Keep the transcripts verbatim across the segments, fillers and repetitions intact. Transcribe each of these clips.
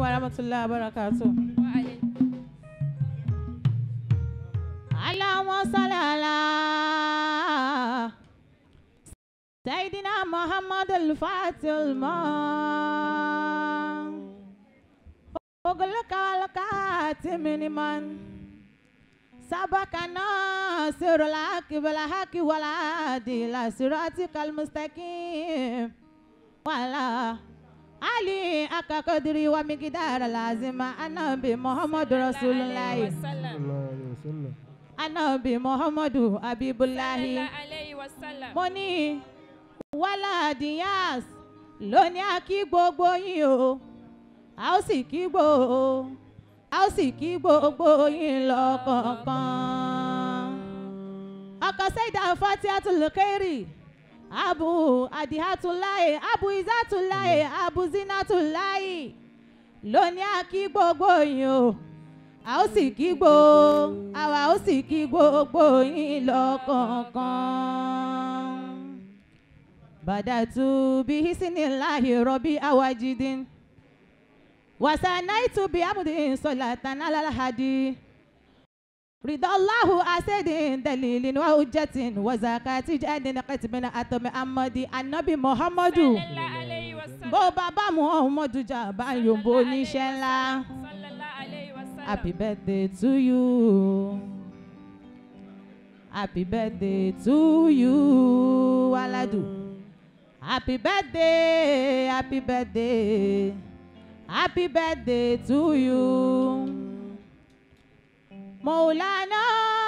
wa rahmatullahi wa barakatuh. Allahumma salli ala Sayyidina Muhammad al-Fatih al-Man Ogulka al-Kati miniman Sabakana sirulaki walahaki waladi la siratikal mustaqim Wala Ali akakadiri wa mikidara lazima Anabi Muhammad Rasulullah Anabi Muhammadu Habibullahi Moni Wala Nyass Lóní a kí gbogbo yín o a ó sì kí gbogbo a ó sì kí gbogbo yín lọ́kọ̀ọ̀kan Ọkọ Saida Fatihatul Khairi Abu Adihatullahi Abu Izatullahi Abu Zinatullahi Lóní a kí gbogbo yín o a ó sì kí gbogbo àwa ó sì kí gbogbo yín lọ́kọ̀ọ̀kan Badatu bihisnillahi rabbi awajidin Wasanaitu bi amudin salatan alal hadi Ridallahu asedin dalilin wa hujjatin wa zakati jadin qatbina atami amadi Annabi Muhammadu Bo baba Muhammadu jaba yombo níṣẹ́ ńlá Happy birthday to you Happy birthday to you Waladu Happy birthday, happy birthday, happy birthday to you. Maulana,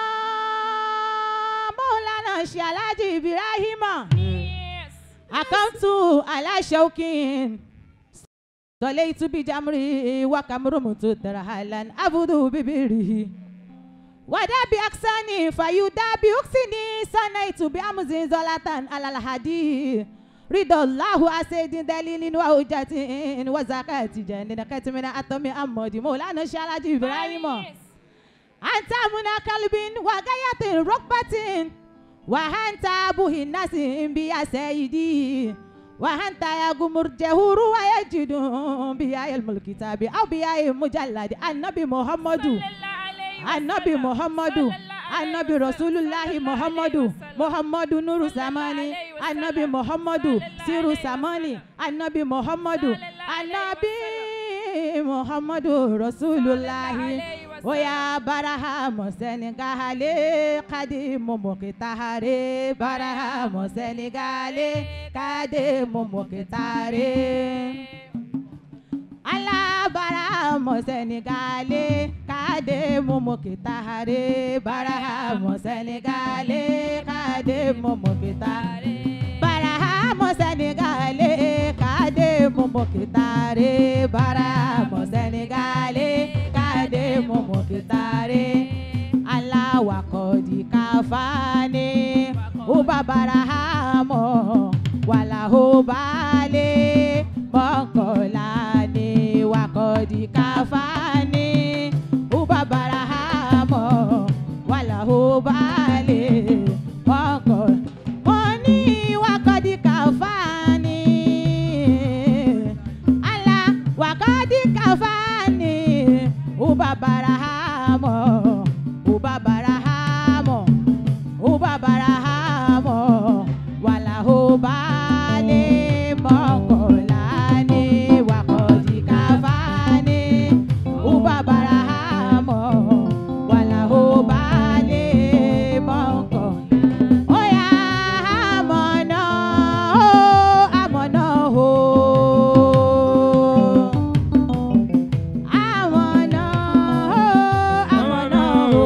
Maulana Shalaji Ibrahima. Yes. I come to Allah Shaukin. Solei to be Jamri, Wakamrumu to Tarahalan, Abudu Bibiri. Wadabi Aksani, Fayudabi Uksini, Sanai to be Amuzin Zolatan Alalhadi. Ridallahu asedin dalilin wa hujjatin wa zakati jandina katimina atomi amodi Maulana Shalaji Ibrahima Anta muna kalbin wa gayatin rokbatin wa hanta buhin nasin biya sayyidi wa hanta ya gumur jahuru wa yajidun biya ilmul kitabi aw biya mujalladi Annabi Muhammadu Annabi Muhammadu Annabi Rasulullah Muhammadu Muhammadu Nuru Samani Annabi Muhammadu Siru Samani Annabi Muhammadu Annabi Muhammadu Rasulullah Oya Barahamo Senegale Kadimu Mokitahare Barahamo Senegale Kadimu Mokitare Allah Barahamo Senegale Kadimu Mokitahare Barahamo Senegale Kadimu Mokitare Barahamo Senegale Kadimu Mokitare Barahamo Senegale Kadimu Mokitare Allah wakodi kafane Uba Barahamo Wala hubale Mokolani wakodi kafani Uba Barahamo Wala hubale Mokol Moni wakodi kafani Allah wakodi kafani Uba Barahamo Uba Barahamo Uba Barahamo Wala hubale Mokolani wakodi kafani Uba Barahamo Wala hubale Moko Oya amono amono ho amono amono ho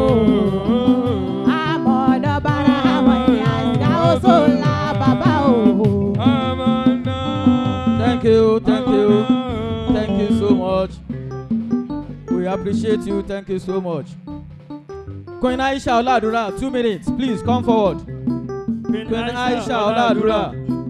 amono Barahamo yanga osola baba o. Thank you, thank you, thank you so much. We appreciate you, thank you so much. Queen Aisha Oladura, two minutes, please come forward. Queen Aisha Oladura.